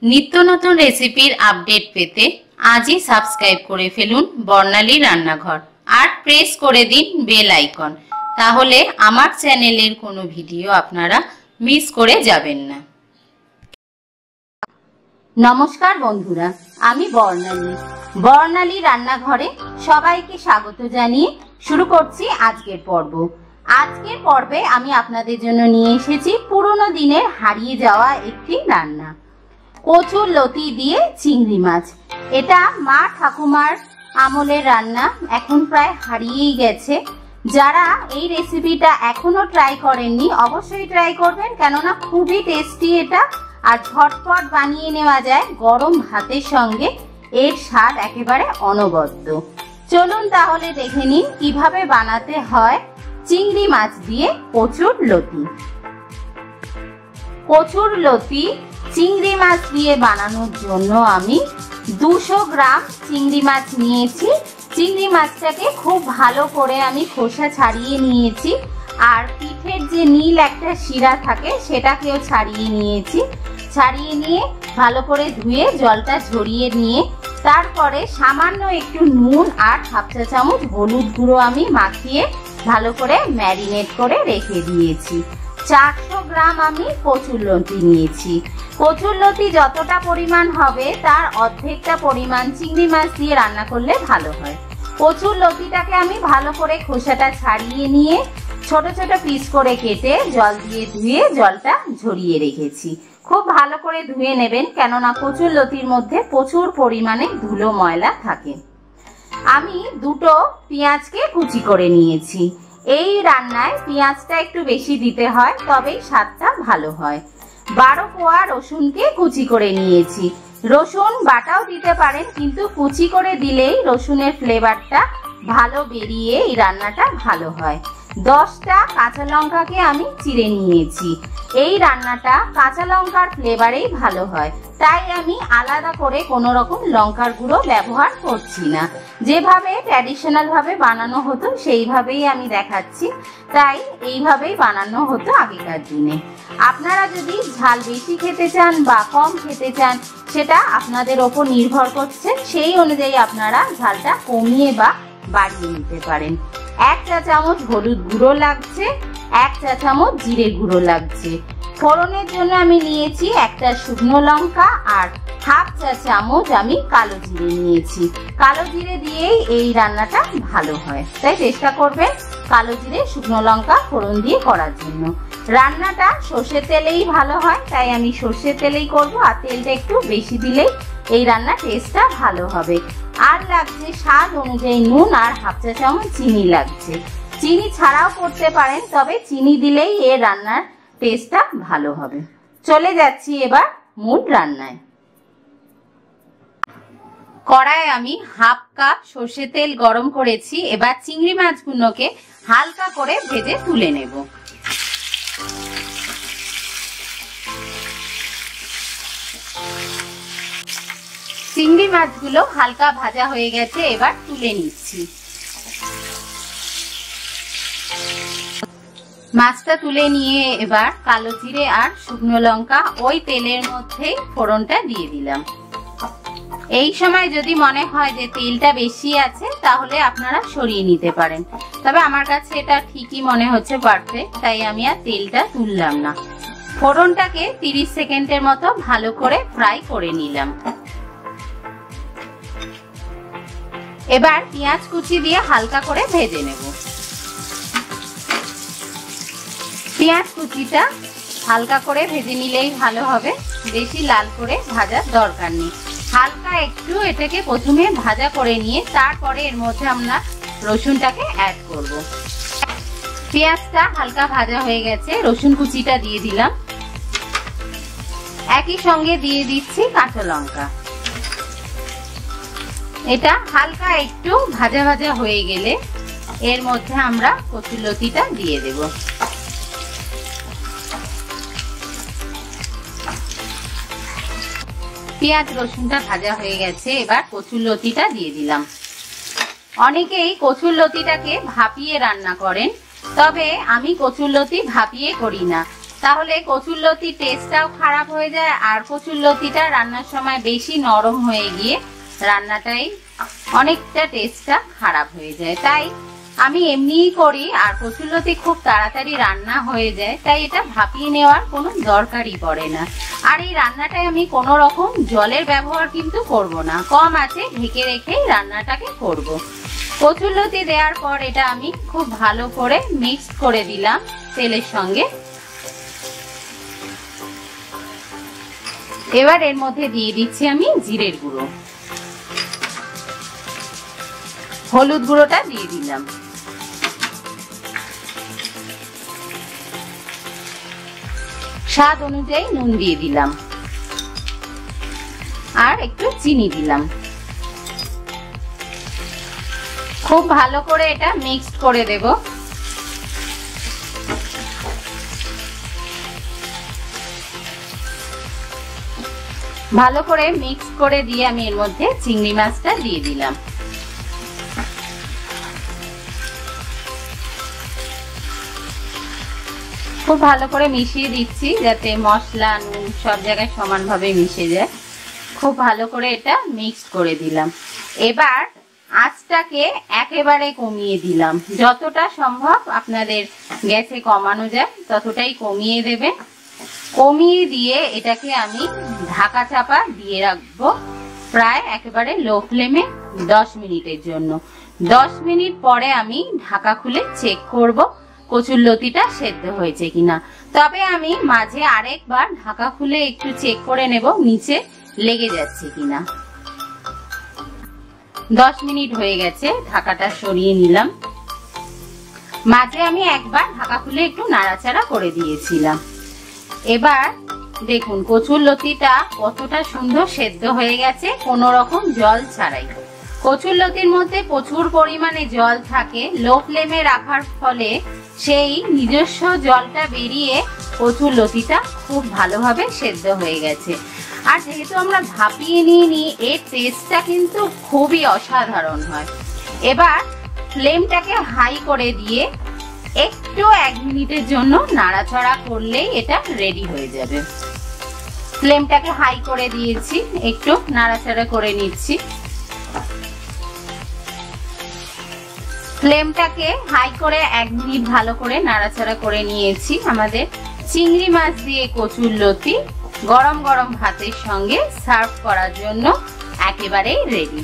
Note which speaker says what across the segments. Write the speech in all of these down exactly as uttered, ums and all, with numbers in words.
Speaker 1: নিত্য নতুন রেসিপির আপডেট পেতে আজই সাবস্ক্রাইব করে ফেলুন বর্ণালী রান্নাঘর আর প্রেস করে দিন বেল আইকন, তাহলে আমার চ্যানেলের কোনো ভিডিও আপনারা মিস করে যাবেন না। নমস্কার বন্ধুরা, আমি বর্ণালী বর্ণালী রান্নাঘরে সবাইকে স্বাগত জানিয়ে শুরু করছি আজকের পর্ব। আজকের পর্বে আমি আপনাদের জন্য নিয়ে এসেছি পুরনো দিনের হারিয়ে যাওয়া একটি রান্না, কচুর লতি দিয়ে চিংড়ি মাছ। এটা মা ঠাকুমার আমলের রান্না, এখন প্রায় হারিয়েই গেছে। যারা এই রেসিপিটা এখনো ট্রাই করেননি অবশ্যই ট্রাই করবেন, কেননা খুবই টেস্টি এটা, আর ঝটপট বানিয়ে নেওয়া যায় গরম ভাতের সঙ্গে। এর স্বাদ একেবারে অনবদ্য। চলুন তাহলে দেখে নিন কিভাবে বানাতে হয় চিংড়ি মাছ দিয়ে কচুর লতি। কচুর লতি চিংড়ি মাছ দিয়ে বানানোর জন্য আমি দুশো গ্রাম চিংড়ি মাছ নিয়েছি। চিংড়ি মাছটাকে খুব ভালো করে আমি খোসা ছাড়িয়ে নিয়েছি, আর পিঠের যে নীল একটা শিরা থাকে সেটাকেও ছাড়িয়ে নিয়েছি। ছাড়িয়ে নিয়ে ভালো করে ধুয়ে জলটা ঝরিয়ে নিয়ে তারপরে সামান্য একটু নুন আর হাফ চা চামচ হলুদ গুঁড়ো আমি মাখিয়ে ভালো করে ম্যারিনেট করে রেখে দিয়েছি। চারশো গ্রাম আমি কচুর লতি নিয়েছি। কচুর লতি যতটা পরিমাণ হবে তার অর্ধেকটা পরিমাণ চিংড়ি মাছ দিয়ে রান্না করলে ভালো হয়। কচুর লতিটাকে আমি ভালো করে খোসাটা ছাড়িয়ে নিয়ে ছোট ছোট পিস করে কেটে জল দিয়ে ধুয়ে জলটা ঝরিয়ে রেখেছি। খুব ভালো করে ধুয়ে নেবেন, কেননা কচুর লতির মধ্যে প্রচুর পরিমাণে ধুলো ময়লা থাকে। আমি দুটো পেঁয়াজকে কুচি করে নিয়েছি। এই রান্নায় পেঁয়াজটা একটু বেশি দিতে হয়, তবেই স্বাদটা ভালো হয়। বারো কোয়া রসুনকে কুচি করে নিয়েছি। রসুন বাটাও দিতে পারেন, কিন্তু কুচি করে দিলেই রসুনের ফ্লেভারটা ভালো বেরিয়ে এই রান্নাটা ভালো হয়। দশটা কাঁচা লঙ্কাকে আমি চিড়ে নিয়েছি। এই রান্নাটা কাঁচা লঙ্কার ফ্লেভারেই ভালো হয়, তাই আমি আলাদা করে কোনো রকম লঙ্কার গুঁড়ো ব্যবহার করছি না। যেভাবে ট্র্যাডিশনাল ভাবে বানানো হতো সেইভাবেই আমি দেখাচ্ছি, তাই এইভাবেই বানানো হতো আগেকার দিনে। আপনারা যদি ঝাল বেশি খেতে চান বা কম খেতে চান সেটা আপনাদের ওপর নির্ভর করছে, সেই অনুযায়ী আপনারা ঝালটা কমিয়ে বা বাড়িয়ে নিতে পারেন। এক চা চামচ হলুদ গুঁড়ো লাগছে, এক চা চামচ জিরে গুঁড়ো লাগছে। ফোড়নের জন্য আমি নিয়েছি একটা শুকনো লঙ্কা আর হাফ চা চামচ আমি কালো জিরে নিয়েছি। কালো জিরে দিয়েই এই রান্নাটা ভালো হয়, তাই চেষ্টা করবেন কালো জিরে শুকনো লঙ্কা ফোড়ন দিয়ে করার জন্য। রান্নাটা সর্ষের তেলেই ভালো হয়, তাই আমি সর্ষের তেলেই করব, আর তেলটা একটু বেশি দিলেই এই রান্নার টেস্টটা ভালো হবে। আর লাগছে স্বাদ অনুযায়ী নুন আর হাফ চা চামচ চিনি লাগছে। চিনি ছাড়াও করতে পারেন, তবে চিনি দিলেই এর রান্নার টেস্টটা ভালো হবে। চলে যাচ্ছি এবার মূল রান্নায়। কড়ায় আমি হাফ কাপ সর্ষের তেল গরম করেছি। এবার চিংড়ি মাছগুলোকে হালকা করে ভেজে তুলে নেব। চিংড়ি মাছগুলো হালকা ভাজা হয়ে গেছে, এবার তুলে নিচ্ছি। মাছটা তুলে নিয়ে এবার কালো জিরে আর শুকনো লঙ্কা ওই তেলের মধ্যেই ফোড়নটা দিয়ে দিলাম। এই সময় যদি মনে হয় যে তেলটা বেশি আছে তাহলে আপনারা সরিয়ে নিতে পারেন, তবে আমার কাছে এটা ঠিকই মনে হচ্ছে পারফেক্ট, তাই আমি আর তেলটা তুললাম না। ফোড়নটাকে তিরিশ সেকেন্ডের মতো ভালো করে ফ্রাই করে নিলাম। এবার পেঁয়াজ কুচি দিয়ে হালকা করে ভেজে নেব। পেঁয়াজ কুচিটা হালকা করে ভেজে নিলেই ভালো হবে, বেশি লাল করে ভাজার দরকার নেই। হালকা একটু এটাকে প্রথমে ভাজা করে নিয়ে তারপরে এর মধ্যে আমরা রসুনটাকে অ্যাড করব। পেঁয়াজটা হালকা ভাজা হয়ে গেছে, রসুন কুচিটা দিয়ে দিলাম। একই সঙ্গে দিয়ে দিচ্ছি কাঁচা লঙ্কা। এটা হালকা একটু ভাজা ভাজা হয়ে গেলে এর মধ্যে আমরা কচুর লতিটা দিয়ে দেব। পেঁয়াজ রসুনটা ভাজা হয়ে গেছে, এবার কচুর লতিটা দিয়ে দিলাম। অনেকেই কচুর লতিটাকে ভাপিয়ে রান্না করেন, তবে আমি কচুর লতি ভাপিয়ে করি না। তাহলে কচুরলতির টেস্টটাও খারাপ হয়ে যায় আর কচুরলতিটা রান্নার সময় বেশি নরম হয়ে গিয়ে রান্নাটাই অনেকটা টেস্টটা খারাপ হয়ে যায়। তাই আমি এমনিই করি আর কচুরলতি খুব তাড়াতাড়ি রান্না হয়ে যায়, তাই এটা ভাপিয়ে নেওয়ার কোনো দরকারই পড়ে না। আর এই রান্নাটায় আমি কোনো রকম জলের ব্যবহার কিন্তু করব না, কম আছে ঢেকে রেখেই রান্নাটাকে করব। কচুরলতি দেওয়ার পর এটা আমি খুব ভালো করে মিক্স করে দিলাম তেলের সঙ্গে। এবার এর মধ্যে দিয়ে দিচ্ছি আমি জিরের গুঁড়ো, হলুদ গুঁড়োটা দিয়ে দিলাম, স্বাদ অনুযায়ী নুন দিয়ে দিলাম আর একটু চিনি দিলাম। খুব ভালো করে এটা মিক্সড করে দেব। ভালো করে মিক্স করে দিয়ে আমি এর মধ্যে চিংড়ি মাছটা দিয়ে দিলাম। খুব ভালো করে মিশিয়ে দিচ্ছি যাতে মশলা নুন সব জায়গায় সমানভাবে মিশে যায়। খুব ভালো করে এটা মিক্সড করে দিলাম। এবার আঁচটাকে একেবারে কমিয়ে দিলাম, যতটা সম্ভব আপনাদের গ্যাসে কমানো যায় ততটাই কমিয়ে দেবেন। কমিয়ে দিয়ে এটাকে আমি ঢাকা চাপা দিয়ে রাখবো প্রায় একেবারে লো ফ্লেমে দশ মিনিটের জন্য। দশ মিনিট পরে আমি ঢাকা খুলে চেক করব কচুরলতিটা সেদ্ধ হয়েছে কিনা। তবে আমি মাঝে আরেকবার ঢাকা খুলে একটু চেক করে নেব নিচে লেগে যাচ্ছে কিনা। দশ মিনিট হয়ে গেছে, ঢাকাটা সরিয়ে নিলাম। মাঝে আমি একবার ঢাকা খুলে একটু নাড়াচাড়া করে দিয়েছিলাম। এবার দেখুন কচুরলতিটা কতটা সুন্দর সেদ্ধ হয়ে গেছে, কোনো রকম জল ছাড়াই। কচুরলতির মধ্যে প্রচুর পরিমাণে জল থাকে, লো ফ্লেমে রাখার ফলে সেই নিজস্ব জলটা বেরিয়ে কচুরলতিটা খুব ভালোভাবে সেদ্ধ হয়ে গেছে। আর যেহেতু আমরা ভাপিয়ে নিয়ে নিই, এর টেস্টটা কিন্তু খুবই অসাধারণ হয়। এবার ফ্লেমটাকে হাই করে দিয়ে একটু এক মিনিটের জন্য নাড়াচাড়া করলেই এটা রেডি হয়ে যাবে। ফ্লেমটাকে হাই করে দিয়েছি, একটু নাড়াচাড়া করে নিচ্ছি। ফ্লেমটাকে হাই করে এক মিনিট ভালো করে নাড়াচাড়া করে নিয়েছি। আমাদের চিংড়ি মাছ দিয়ে কচুরলতি গরম গরম ভাতের সঙ্গে সার্ভ করার জন্য একেবারেই রেডি।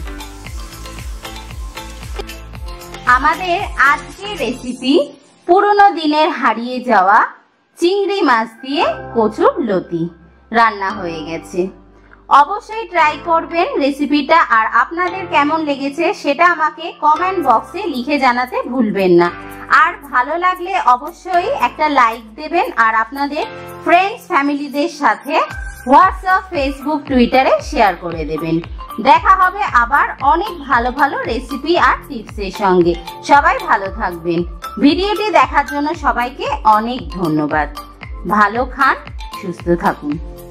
Speaker 1: আমাদের আজকের রেসিপি পুরনো দিনের হারিয়ে যাওয়া চিংড়ি মাছ দিয়ে কচুরলতি রান্না হয়ে গেছে। অবশ্যই ট্রাই করবেন রেসিপিটা, আর আপনাদের কেমন লেগেছে সেটা আমাকে কমেন্ট বক্সে লিখে জানাতে ভুলবেন না। আর ভালো লাগলে অবশ্যই একটা লাইক দেবেন আর আপনাদের ফ্রেন্ডস ফ্যামিলিদের সাথে হোয়াটসঅ্যাপ, ফেসবুক, টুইটারে শেয়ার করে দেবেন। দেখা হবে আবার অনেক ভালো ভালো রেসিপি আর টিপসের সঙ্গে। সবাই ভালো থাকবেন। ভিডিওটি দেখার জন্য সবাইকে অনেক ধন্যবাদ। ভালো খান, সুস্থ থাকুন।